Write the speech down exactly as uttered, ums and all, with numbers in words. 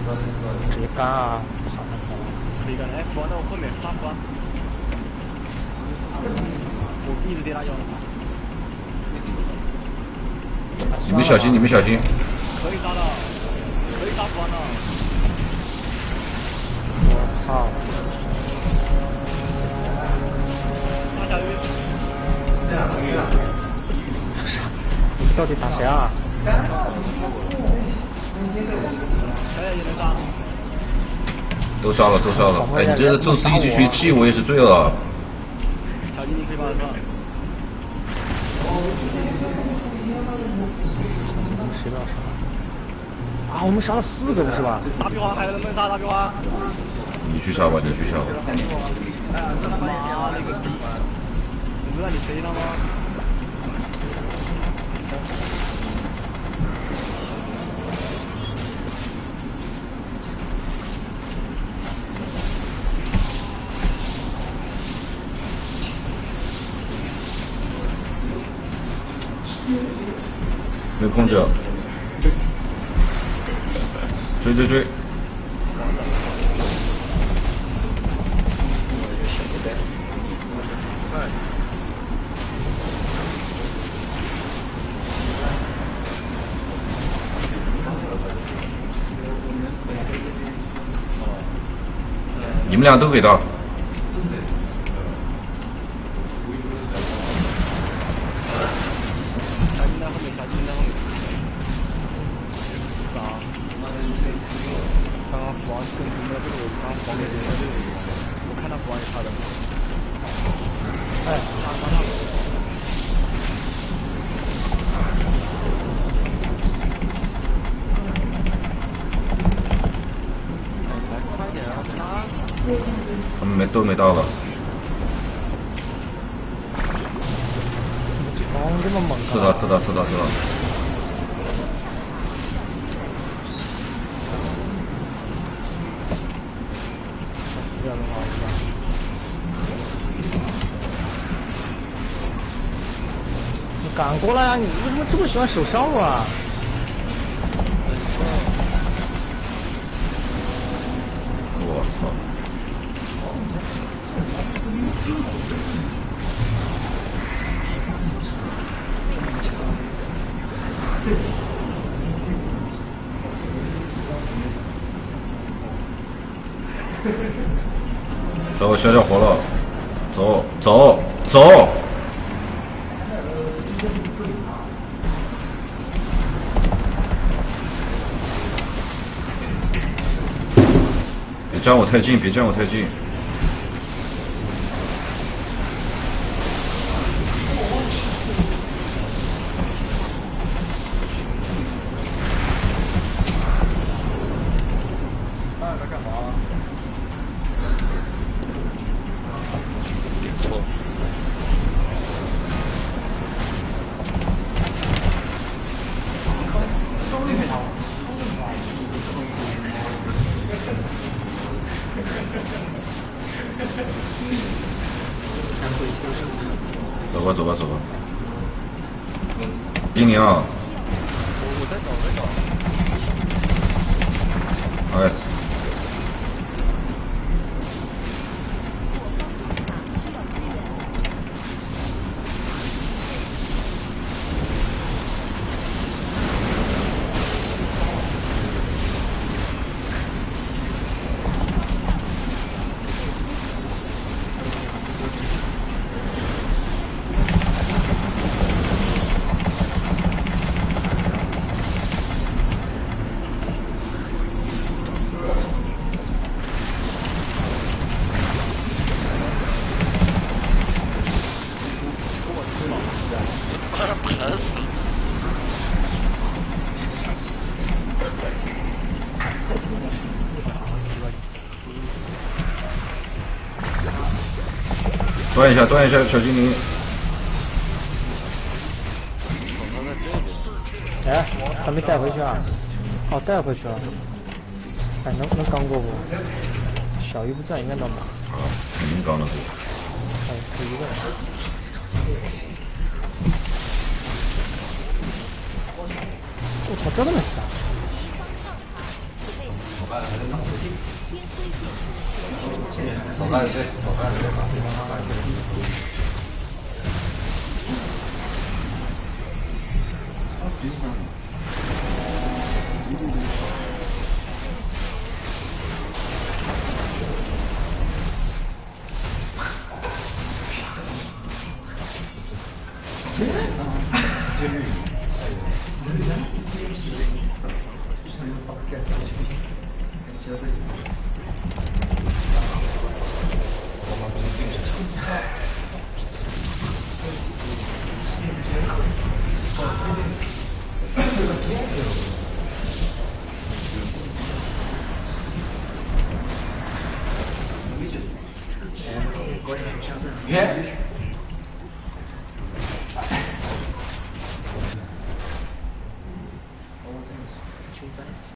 直接干啊！ 可以干，哎，关到后面杀关。我一直对他摇的。 你们小心，你们小心。 可以杀了，可以杀关了。 我操！ 打下去。 你到底打谁啊？ 哎，也能杀。 都杀了，都杀了。哎，你这个宙斯一级学气，我也是醉了。 小金，你可以把他杀。 谁不要杀？啊，我们杀了四个是吧？ 大壁花还能不能杀大壁花？ 你去杀吧，你去杀吧。 哎呀，这他妈那个逼！你不让你飞了吗？ 没控制。追追追！你们俩都给到。 小金在后面，小金在后面。啥？刚刚服王跟停在这个位置，刚刚黄梅停在这个位置，我看到服王也差的。哎，杀杀他！来快点啊！杀！ 他们没都没到了。 哦，这么猛！ 刺他，刺他，刺他，刺他！ 这样的话，你赶过来啊！你为什么这么喜欢手烧啊？ 我操！走，小小活了，走走走！别站我太近，别站我太近。走吧，走吧，走吧。丁宁啊！ 我我在找，我在找。 哎。断一下，断一下，小精灵。 哎，还没带回去啊？哦，带回去了。哎，能能刚过不？小鱼不在，应该能吧？ 好，肯定刚得过。 哎，就一个人。我操，这么小！ 手办对，手办对吧？ Yeah.